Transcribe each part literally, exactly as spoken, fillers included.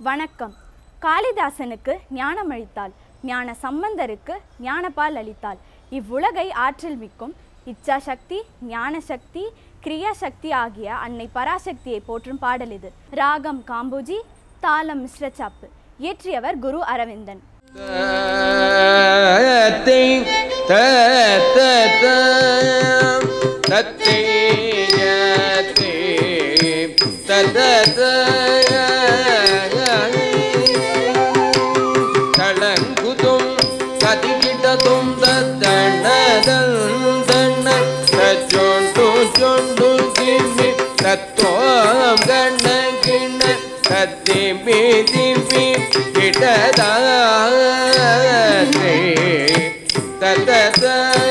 வணக்கம். காளிதாசனுக்கு ஞானம் அளித்தாள், ஞான சம்பந்தருக்கு ஞானபால் அளித்தாள். இவ்வுலகை ஆற்றல் மிக்கும் இச்சா சக்தி, ஞான சக்தி, கிரியா சக்தி ஆகிய அன்னை பராசக்தியை போற்றும் பாடல் இது. ராகம் காம்போஜி, தாளம் மிஸ்ர சாப்பு. இயற்றியவர் குரு அரவிந்தன். தளங்குதும் கதிகிட்டதும் தண்ண சொண்டு சொண்டு கிமி தத்துவம் கண்ண கிண்ண கத்திமி திமி கிட்டதா தத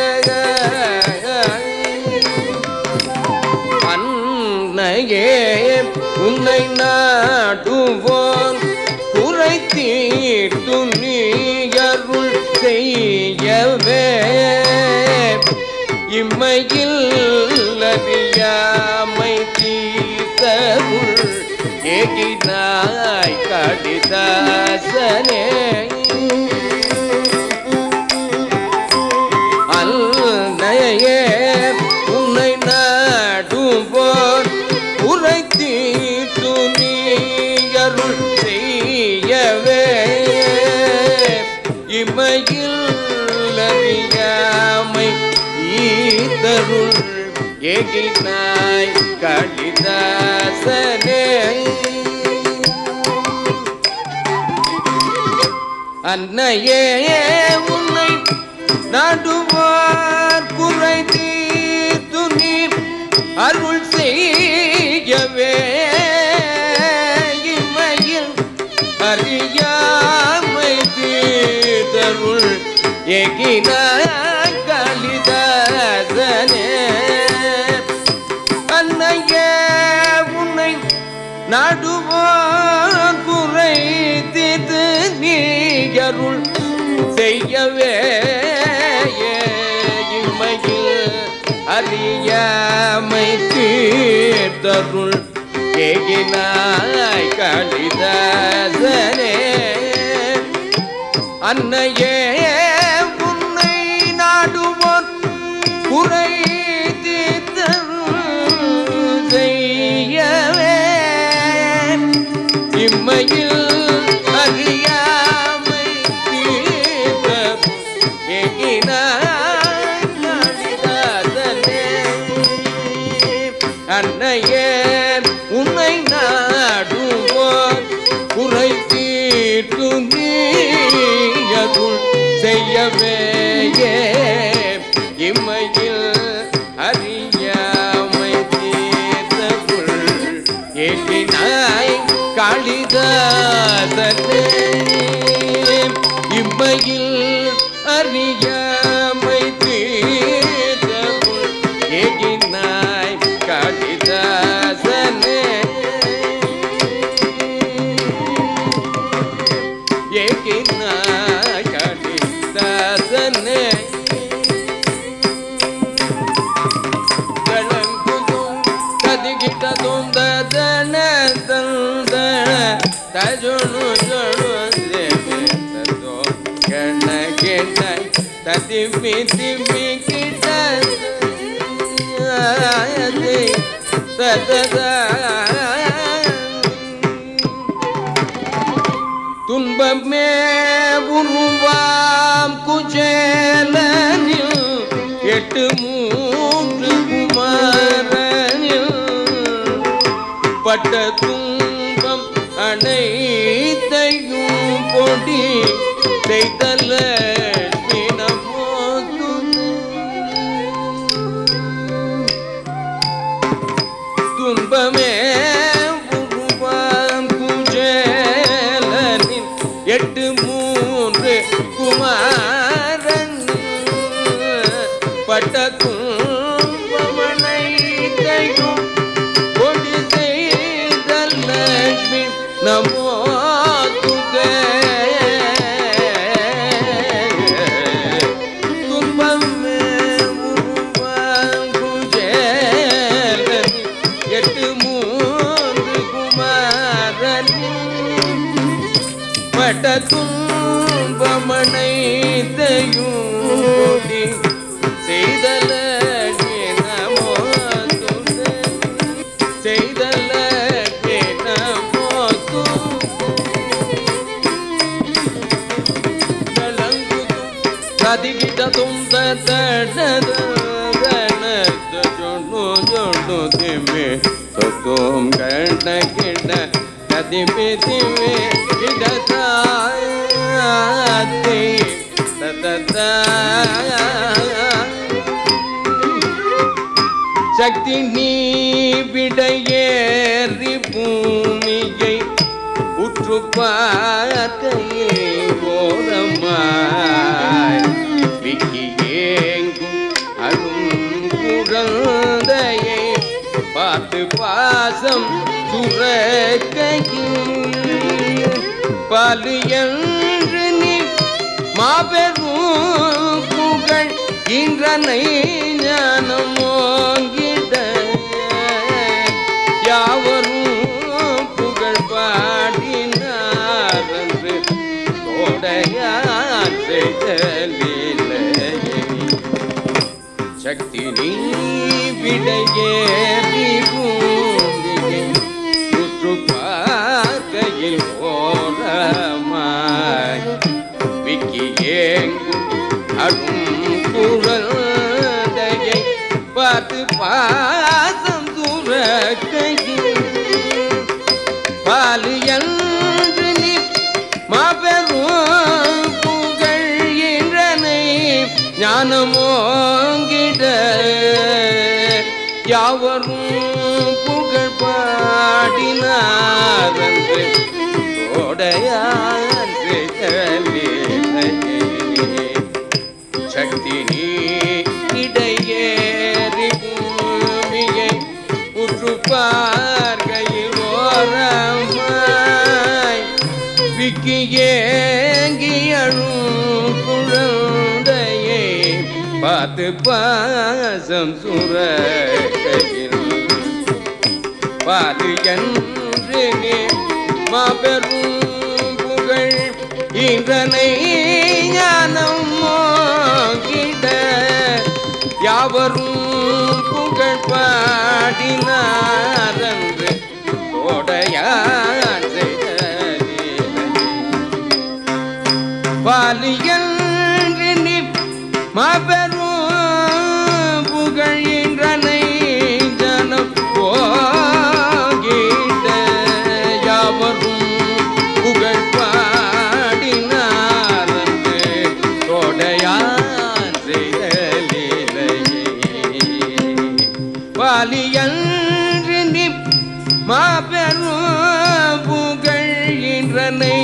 அன்னையே உன்னை நாடுவோன் குறை தீர்த்து நீ அருள் செய்யவே இம்மையில் அறியாமை தீர்த்தருள் ஏகினாய் காளிதாசனே. அன்னையே உன்னை நாடுவோன் குறை தீர்த்து நீ அருள் செய்யவே இமையில் அறியாமை ஈதருள் ஏகினாய் காளிதாசனே. அன்னையே உன்னை நாடுவார் குறை தீர்த்து நீ அருள் செய்யவே இமையில் அறியாமை தீர்த்தருள் ஏகினாய் காளிதாசனே. அன்னையே உன்னை நாடுவான் குறை தீர்த்து நீ அருள் செய்யவே இம்மையில் அறியாமை தீர்த்தருள் ஏகினாய் காளிதாசனே. அன்னையே உன்னை நாடுவோன் குறை தீர்த்தருள் செய்யவே இம்மையில் அறியாமை தீர்த்தருள் ஏகினாய் காளிதாசனே. அன்னையே உன்னை நாடுவோன் குறை தீர்த்து நீ அருள் செய்யவே இம்மையில் அறியாமை தீர்த்தருள் ஏகினாய் காளிதாசனே. இம்மையில் அறியாமை தீர்த்தருள் ஏகினாய் காளிதாசனே. ஏகினாய் காளிதாசனே. கலங்குதும் கதிகிட்டதும் தன தந்த தஜுணு ஜுணு தேவோ கண்ண கிண்ண ததிமி திமி கிட்ட தததா துன்பமே உருவாம் குஜேலனில் எட்டு மூன்று குமாரனில் பட்ட துன்பம் அனைத்தையும் பொடி செய்தல்ல துன்பமே உருவாம் குஜேலனில் எட்டு மூன்று குமாரன் பட்ட துன்பமனைத்தையும் கொடி செய்தல் லட்சுமி நமோ துகே. துன்பமே உருவாம் குஜேலனில் எட்டு மூன்று குமாரன் கெட்ட துன்பமனைத்தையும் கொடி செய்தல நமோ துதே செய்தல நமோ துலங்குது கதிகிததும் தடத ஜொண்ணு ஜொண்ணு திமே தொத்தும் கண்ட கிண்ட கதிமே திமே இடதாத்தி தததா சக்தி நீ விடையேறி பூமியை உற்று பார்க்கையே ஓரமாய் விக்கி ஏங்கும் அரும் குழந்தையை பார்த்து பாசம் சுரக்கையில் பாலு என்று நீ மாபெரும் புகழ் இன்றனை ஞானமோங்கிட யாவரும் புகழ் பாடினார் என்று தோடையான் செய்தலில்லை சக்தி நீ விடையேறி பூமியை உற்று பார்க்கையில் ஓரமாய் விக்கி ஏங்கும் அரும் குழந்தையை பார்த்து பாசம் சுரக்கையில் பாலு என்று நீ மாபெரும் புகழ் என்றனை ஞானமோங்கிட யாவரும் புகழ் பாடினார் என்று தோடையான் சக்தி நீ இடையேறி பூமியை உற்று பார்க்கையில் ஓரமாய் விக்கி ஏங்கி அழும் குழந்தையை பார்த்து பாசம் சுரக்கையில் பாலு என்று நீ மாபெரும் புகழ் இன்றனை ஞானம் மோகிட யாவரும் புகழ் பாடினார் என்று தோடையான் பாலு என்று நீ மாபெரும் புகழ் இன்றனை ஜனம் போகிட யாவரும் புகழ் பாடினார் என்று தோடையான் செய்தலில்லையே பாலி என்று நீ மாபெரும் புகழ் இன்றனை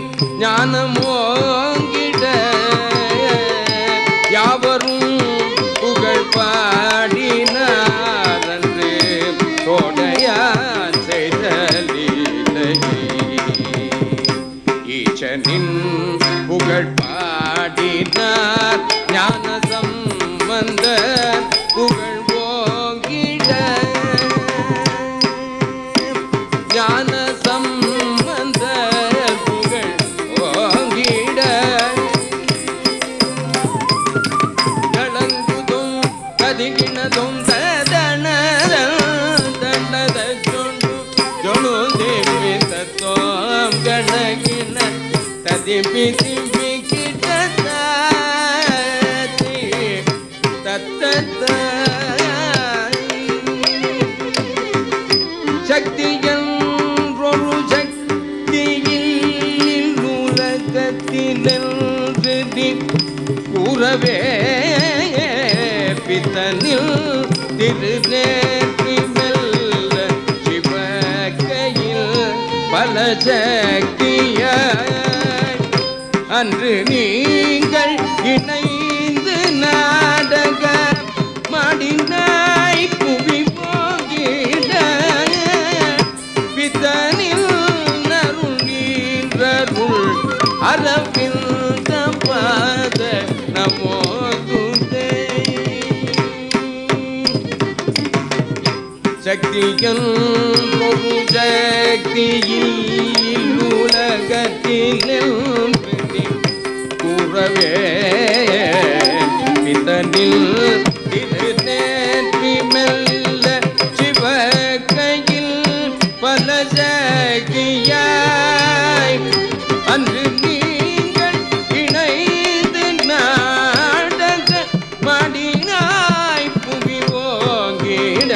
ஞானமோங்கிட யாவரும் புகழ் பாடினார் என்று தோடையான் செய்தலில்லையே ஈசனின் புகழ் பாடினார் ஞான சம்பந்த புகழ் ஓங்கிட ஞான சம்பந்த புகழ் ஓங்கிட கலங்குதும் கதிகினதும் ததன தண்டத ஜொண்டு ஜொணு தேவி தத்துவம் கணகின ததிபி திபி கிட்டதாதி தத்தத சக்தி என்றொரு சக்தியில் உலகத்தினென்று கூறவே பித்தனில் திருநேற்றி மெல்ல சிவகையில் பல சக்தியாய் அன்று நீங்கள் இணைந்து நாடக மடினாய் புவி போகிட பித்தனில் நருள் நீன்றருள் அரவிந்த பாத நமோ துதே சக்தியன் பொரு சக்தியில் உலகத்தினில் சித்தனில் திருநேற்றி மெல்ல சிவகையில் பல சகியாய் அன்று நீங்கள் இணைந்து நாடக மடினாய் புவி ஓங்கிட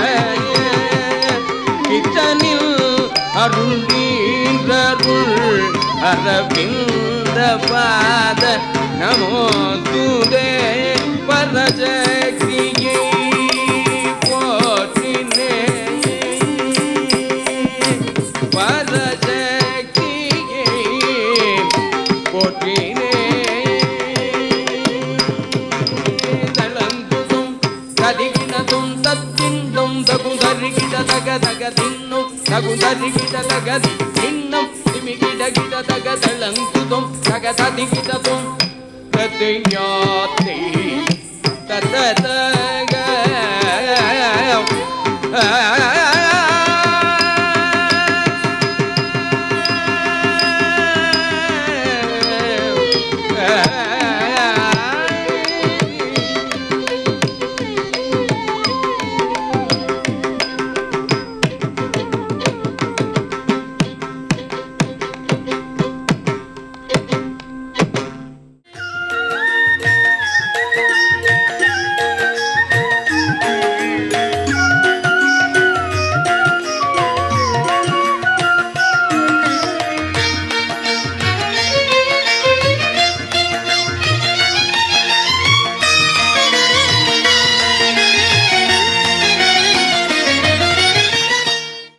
இத்தனில் அருள் நீன்றருள் அரவிந்த பாத நமோ துதே பரசக்தியை போற்றினே பரசக்தியை போற்றினே தளந்துதும் கதிகினதும் தத்தின்தும் தகுதறிகிட தக தக தின்னும் தகுதறிகிட தக தின்னும் திமிகிட கிட தக தளந்துதும் தக ததிகிடதும் தத்தையாத்தை தத்தக